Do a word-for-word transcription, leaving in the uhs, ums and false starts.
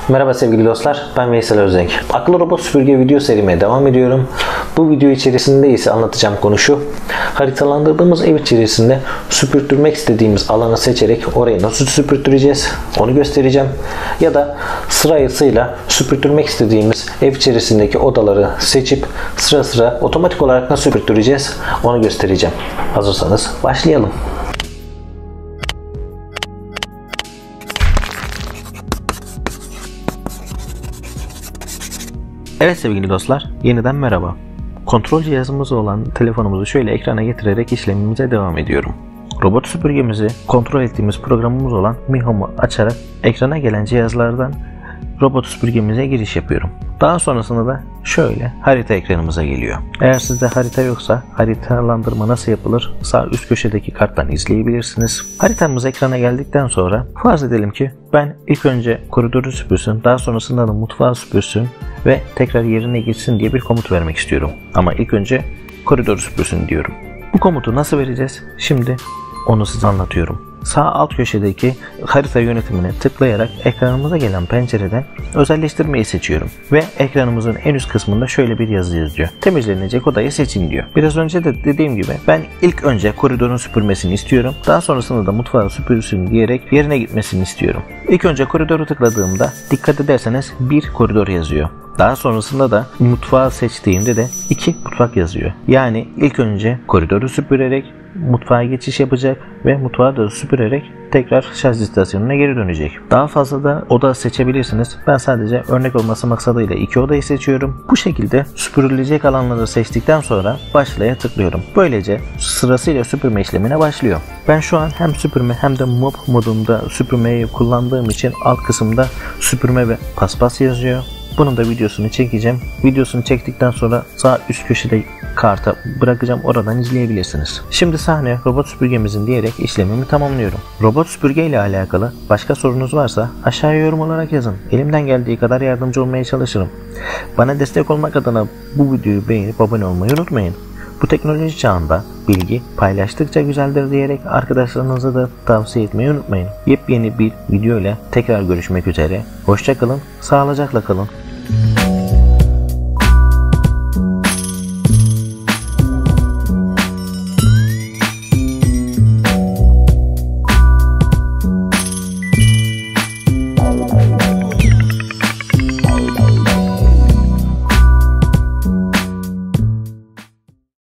Merhaba sevgili dostlar, ben Veysel Özdenk. Akıllı robot süpürge video serime devam ediyorum. Bu video içerisinde ise anlatacağım konu şu: haritalandırdığımız ev içerisinde süpürtürmek istediğimiz alanı seçerek orayı nasıl süpürtüreceğiz onu göstereceğim. Ya da sırasıyla süpürtürmek istediğimiz ev içerisindeki odaları seçip sıra sıra otomatik olarak nasıl süpürtüreceğiz onu göstereceğim. Hazırsanız başlayalım. Evet sevgili dostlar, yeniden merhaba. Kontrol cihazımız olan telefonumuzu şöyle ekrana getirerek işlemimize devam ediyorum. Robot süpürgemizi kontrol ettiğimiz programımız olan Mi Home'u açarak ekrana gelen cihazlardan robot süpürgemize giriş yapıyorum. Daha sonrasında da şöyle harita ekranımıza geliyor. Eğer sizde harita yoksa haritalandırma nasıl yapılır sağ üst köşedeki karttan izleyebilirsiniz. Haritamız ekrana geldikten sonra farz edelim ki ben ilk önce koridoru süpürsün, daha sonrasında da mutfağı süpürsün ve tekrar yerine geçsin diye bir komut vermek istiyorum. Ama ilk önce koridoru süpürsün diyorum. Bu komutu nasıl vereceğiz? Şimdi onu size anlatıyorum. Sağ alt köşedeki harita yönetimine tıklayarak ekranımıza gelen pencereden özelleştirmeyi seçiyorum. Ve ekranımızın en üst kısmında şöyle bir yazı yazıyor: temizlenecek odayı seçin diyor. Biraz önce de dediğim gibi ben ilk önce koridorun süpürmesini istiyorum. Daha sonrasında da mutfağı süpürsün diyerek yerine gitmesini istiyorum. İlk önce koridoru tıkladığımda dikkat ederseniz bir koridor yazıyor. Daha sonrasında da mutfağı seçtiğimde de iki mutfak yazıyor. Yani ilk önce koridoru süpürerek mutfağa geçiş yapacak ve mutfağı da süpürerek tekrar şarj istasyonuna geri dönecek. Daha fazla da oda seçebilirsiniz. Ben sadece örnek olması maksadıyla iki odayı seçiyorum. Bu şekilde süpürülecek alanları seçtikten sonra başlaya tıklıyorum. Böylece sırasıyla süpürme işlemine başlıyor. Ben şu an hem süpürme hem de mop modunda süpürmeyi kullandığım için alt kısımda süpürme ve paspas yazıyor. Bunun da videosunu çekeceğim. Videosunu çektikten sonra sağ üst köşede karta bırakacağım, oradan izleyebilirsiniz. Şimdi sahne robot süpürgemizin diyerek işlemimi tamamlıyorum. Robot süpürge ile alakalı başka sorunuz varsa aşağıya yorum olarak yazın. Elimden geldiği kadar yardımcı olmaya çalışırım. Bana destek olmak adına bu videoyu beğenip abone olmayı unutmayın. Bu teknoloji çağında bilgi paylaştıkça güzeldir diyerek arkadaşlarınıza da tavsiye etmeyi unutmayın. Yepyeni bir video ile tekrar görüşmek üzere. Hoşça kalın, sağlıcakla kalın.